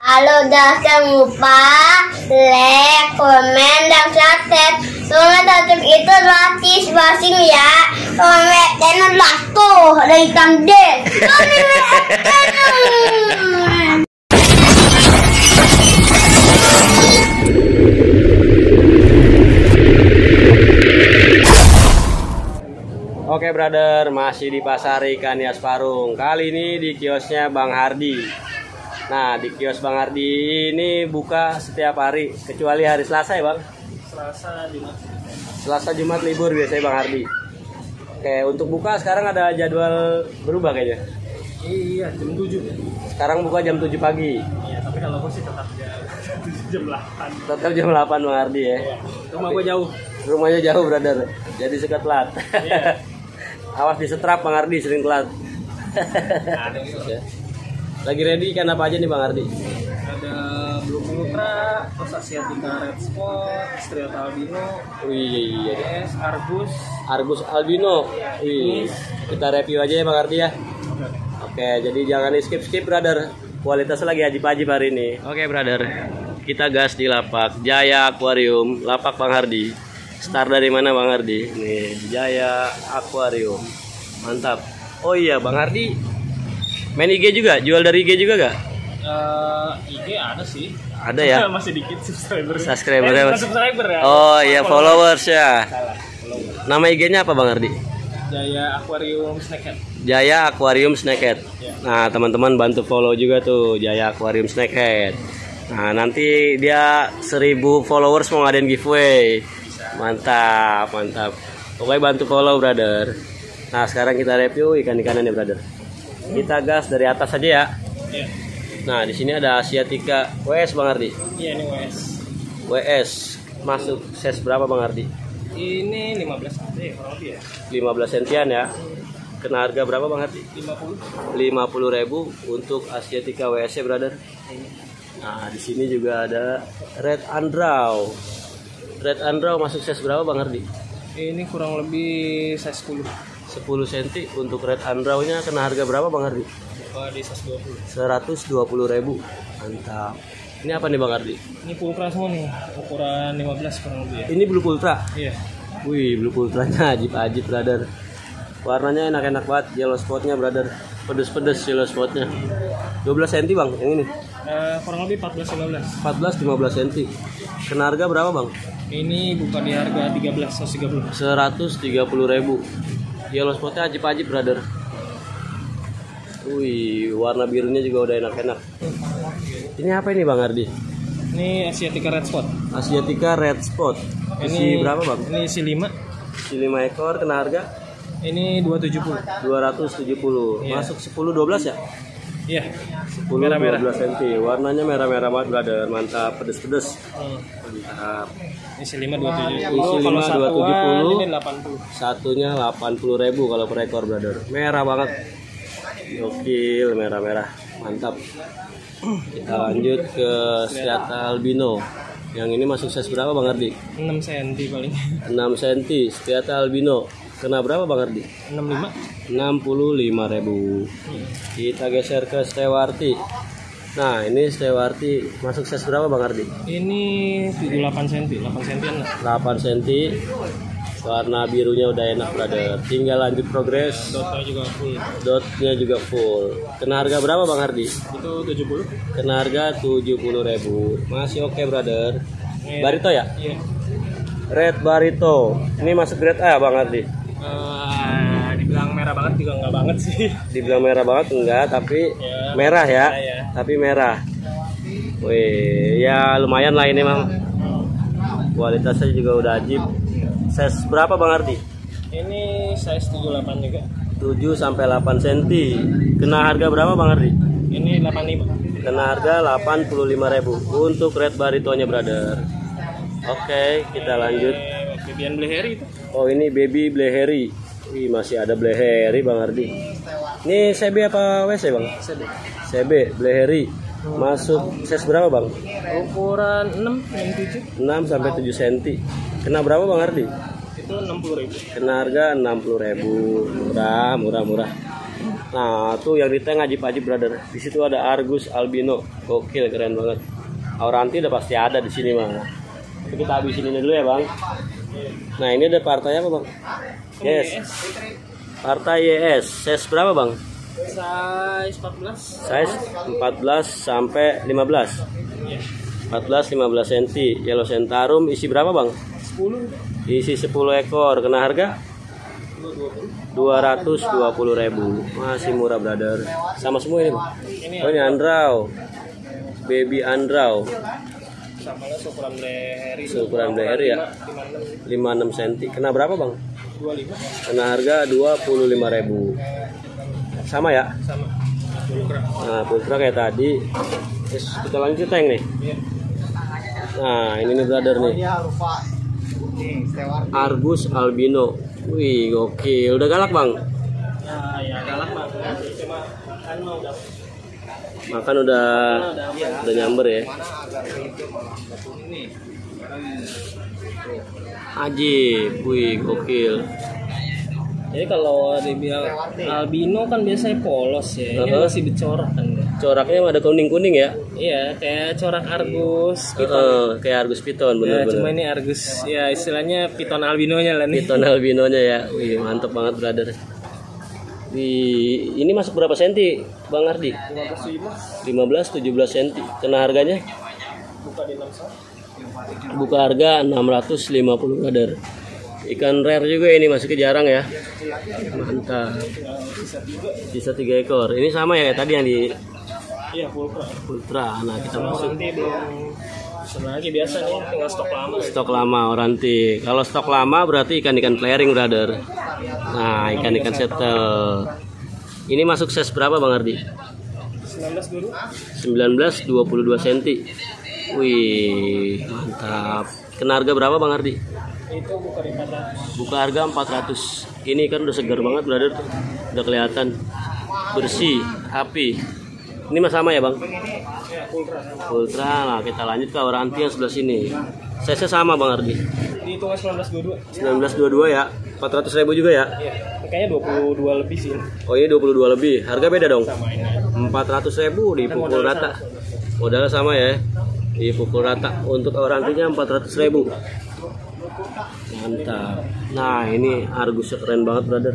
Halo, jangan lupa like, komen, dan subscribe. Soalnya subscribe itu gratis masing ya. Komen channel tuh ada hitam deh. Oke brother, masih di pasar ikan Hias Parung. Kali ini di kiosnya Bang Hardi. Nah, di kios Bang Hardi ini buka setiap hari kecuali hari Selasa ya Bang? Selasa Jumat libur biasanya Bang Hardi. Oke, untuk buka sekarang ada jadwal berubah kayaknya. Iya, jam 7. Sekarang buka jam 7 pagi. Iya, tapi kalau aku sih tetap jam 8. Tetap jam 8 Bang Hardi ya. Rumah gue jauh. Rumahnya jauh brother. Jadi suka telat. Iya. Awas disetrap Bang Hardi sering telat. Ada Ya. Lagi ready ikan apa aja nih Bang Hardi? Ada Blue Ultra, terus Asiatica Red Spot, Striata Albino, Wih, yes, Argus albino. Wih, kita review aja ya Bang Hardi ya. Oke, jadi jangan di skip brother. Kualitasnya lagi ajib-ajib hari ini. Oke brother, kita gas di lapak Jaya Aquarium, lapak Bang Hardi. Start dari mana Bang Hardi? Nih, Jaya Aquarium. Mantap. Oh iya, Bang Hardi main IG juga? Jual dari IG juga gak? IG ada sih. Ada ya? Masih dikit subscriber. Subscriber. Subscriber ya. Oh iya, followers ya. Salah, followers. Nama IG-nya apa Bang Hardi? Jaya Aquarium Snackhead. Jaya Aquarium Snackhead. Ya. Nah, teman-teman bantu follow juga tuh Jaya Aquarium Snackhead. Nah, nanti dia 1000 followers mau ngadain giveaway. Mantap, mantap. Pokoknya bantu follow, brother. Nah, sekarang kita review ikan-ikanan ya, brother. Kita gas dari atas aja ya. Iya. Nah, di sini ada Asiatica WS Bang Hardi. Iya, ini WS. WS masuk size berapa Bang Hardi? Ini 15 cm ya, kurang lebih ya. 15 sentian ya. Kena harga berapa Bang Hardi? 50. 50.000 untuk Asiatica WS ya, brother. Nah, di sini juga ada Red Andrau. Red Andrau masuk size berapa Bang Hardi? Ini kurang lebih size 10. 10 cm untuk Red Andrau-nya kena harga berapa Bang Hardi? Di size 20. 120.000. Mantap. Ini apa nih Bang Hardi? Ini pultra semua nih, ukuran 15 kurang lebih ya. Ini Blue Ultra. Iya. Wih, Blue Ultranya ajib-ajib brother. Warnanya enak-enak banget, yellow spotnya brother. Pedes-pedes yellow spotnya. 12 cm Bang, yang ini? Kurang lebih 14-15. 14-15 cm. Kena harga berapa Bang? Ini buka di harga 13.130. 130.000. Yellow spotnya ajib-ajib brother. Wih, warna birunya juga udah enak-enak. Ini apa ini Bang Hardi? Ini Asiatica Red Spot. Asiatica Red Spot. Isi berapa Bang? Ini isi 5. Isi 5 ekor, kena harga? Ini 270. 270. Iya. Masuk 10-12 ya? Iya. 10-12 cm. Warnanya merah-merah banget brother. Mantap, pedes-pedes. Mantap. Isi 5 270. Isi 5 Kalau satuan 270. ini 80. Satunya 80.000 kalau per ekor brother. Merah banget. Gokil, merah-merah. Mantap. Kita lanjut ke Striata Albino. Yang ini masuk size berapa Bang Hardi? 6 cm paling. 6 cm. Striata Albino. Kena berapa Bang Hardi? 65. 65.000. Kita geser ke Stewarti. Nah, ini Stewarti masuk size berapa Bang Hardi? Ini 78 cm, 8 cm lah. 8 cm. Warna birunya udah enak brother. Tinggal lanjut progres. Dotnya juga full. Dotnya juga full. Kena harga berapa Bang Hardi? Itu 70. Kena harga 70.000. Masih oke brother. Iya. Barito ya? Iya. Red Barito. Ini masuk grade A Bang Hardi. Dibilang merah banget juga nggak banget sih. Dibilang merah banget enggak, tapi Ya, merah ya. ya. Tapi merah. Wih, ya lumayan lah ini Bang. Kualitasnya juga udah ajib. Size berapa Bang Hardi? Ini size 78 juga. 7 sampai 8 cm. Kena harga berapa Bang Hardi? Ini 85. Kena harga 85.000 untuk Red Baritonya brother. Oke, kita lanjut. Babian Bleheri itu. Oh, ini baby Bleheri. Wih, masih ada Bleheri Bang Hardi. Ini CB apa WC Bang? CB. CB Bleheri. Masuk size berapa Bang? Ukuran 6 dan 7. 6 sampai 7 cm. Kena berapa Bang Hardi? Itu 60.000. Kena harga 60.000. Murah. Nah, tuh yang di tengah ajib-ajib brother. Di situ ada Argus albino. Gokil, keren banget. Auranti udah pasti ada di sini mah. Kita habisin ini dulu ya, Bang. Nah, ini ada partai apa, Bang? Yes. Partai YS. Size berapa, Bang? Size 14. Size 14 sampai 15. 14-15 cm. Yellow Centarum isi berapa, Bang? 10. Isi 10 ekor. Kena harga 220.000. Masih murah brother. Sama semua ini, Bang. Oh, ini Andrau. Baby Andrau. Sama lah ukuran leher. Ukuran leher ya. 56 cm. Kena berapa, Bang? 25. Kena harga 25.000. Sama ya? Sama. Nah, pultra kayak tadi. Terus kita lanjut tank nih. Nah, ini nih brother nih. Argus albino. Wih, gokil. Udah galak, Bang? Ya galak Bang. Cuma kan udah makan udah nyamber ya. Ajib. Wih, gokil. Jadi kalau dibilang albino kan biasanya polos ya. Ini masih bercorak kan. Coraknya ada kuning-kuning ya? Iya, kayak corak Argus. Kayak Argus piton, bener. Cuma ini Argus, ya istilahnya piton albinonya lah nih. Piton albinonya ya. Wih, mantep banget brother. Ini masuk berapa senti, Bang Ardi? 15-17 cm. Kena harganya? Buka di 600. Buka harga 650 brother. Ikan rare juga ini, masih jarang ya. Mantap. Sisa 3 ekor. Ini sama ya kayak tadi yang di Ultra. Nah, kita masuk. Nanti belum lagi biasa nih, tinggal stok lama. Stok lama Auranti. Kalau stok lama berarti ikan-ikan flaring brother. Nah, ikan-ikan settle. Ini masuk size berapa, Bang Ardi? 19-22 cm. Wih, mantap. Kena harga berapa, Bang Ardi? Itu buka di 400. Buka harga 400. Ini kan udah segar banget brother. Udah kelihatan bersih, rapi. Ini mah sama ya, Bang? Ultra. Nah, kita lanjut ke Auranti yang sebelah sini. Size-nya sama, Bang Ardi. Dihitung 1922. 1922 ya. 400.000 juga ya? Iya, kayaknya 22 lebih sih. Oh, ini 22 lebih. Harga beda dong? Sama ini. 400.000 dipukul rata. Modalnya sama ya. Dipukul rata. Untuk Aurantinya 400.000. Mantap. Nah, ini Argus keren banget, brother.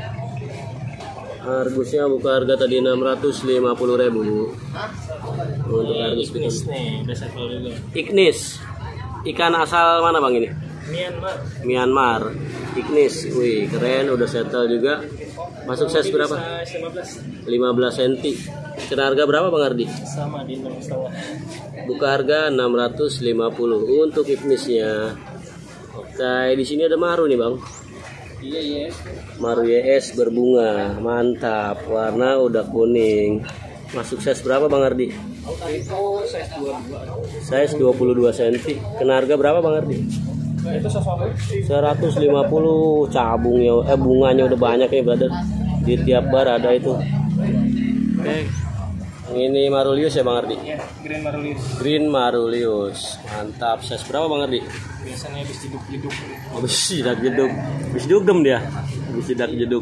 Argusnya buka harga tadi 650.000. Untuk Argus Ignis nih, best juga. Ignis. Ikan asal mana, Bang, ini? Myanmar. Ignis. Wih, keren, udah settle juga. Masuk size berapa? 15 cm. Kena harga berapa, Bang Ardi? Sama di 6,5. Buka harga 650 untuk Ignisnya. Oke, di sini ada maru nih, Bang. Iya. Maru YS berbunga, mantap. Warna udah kuning. Masuk size berapa, Bang Ardi? Itu size 22. Size 22 cm. Kena harga berapa, Bang Ardi? Itu 150. Cabungnya, bunganya udah banyak nih, brother. Di tiap bar ada itu. Oke. Ini Marulius ya, Bang Ardi? Iya, Green Marulius. Green Marulius. Mantap. Size berapa, Bang Ardi? Biasanya habis jeduk-jeduk. Habis sidak jeduk. Habis dugem dia. Habis sidak jeduk.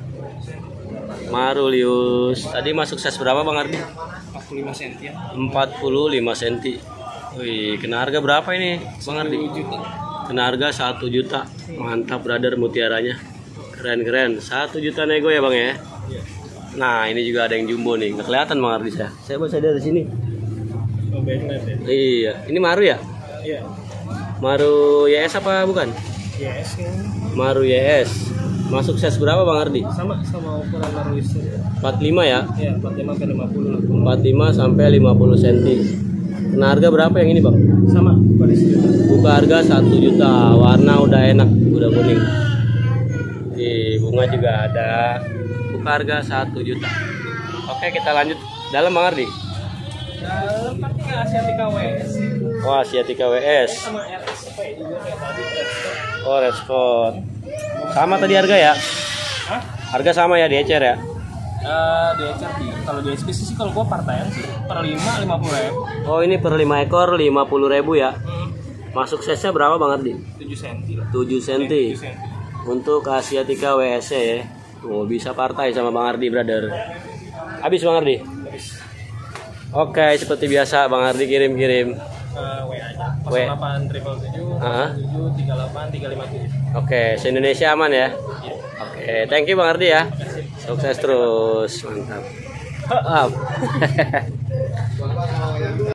Marulius. Tadi masuk size berapa, Bang Ardi? 45 cm ya. 45 cm. Wih, kena harga berapa ini, Bang Ardi? 1 juta. Kena harga 1 juta. Mantap, brother, mutiaranya. Keren-keren. 1 juta nego ya, Bang ya? Nah, ini juga ada yang jumbo nih. Nggak kelihatan, Bang Ardi saya. Saya baca dari sini. Oh, backlight ya. Iya, ini maru ya? Iya. Maru YS apa bukan? Yes. Maru YS. Masuk size berapa, Bang Ardi? Sama ukuran Marulius. 45 ya? Iya, 45 sampai 50 lah. 45 sampai 50 cm. Kena harga berapa yang ini, Bang? Sama, pada sejuta. Buka harga 1 juta. Warna udah enak, udah kuning. Di bunga juga ada. Buka harga 1 juta. Oke, kita lanjut dalam, Bang Ardi. Dalam partinya Asiatica WS. Wah, Asiatica WS. Sama RSP juga kayak tadi. Oh, red spot. Sama tadi harga ya? Hah? Harga sama ya di ecer ya? Di HRD. Kalau di SPC sih kalau gua partaian sih per 50.000. Oh, ini per 5 ekor 50.000 ya? Masuk size-nya berapa, Bang Ardi? 7 cm lah. 7 cm. 7 cm. Untuk Asiatica WS ya. Oh, bisa partai sama Bang Ardi, brother. Habis Bang Ardi? Oke, seperti biasa Bang Ardi kirim-kirim. WA aja. 08 777 38 357. Oke, se-Indonesia aman ya? Oke, thank you Bang Ardi ya. Sukses terus, mantap.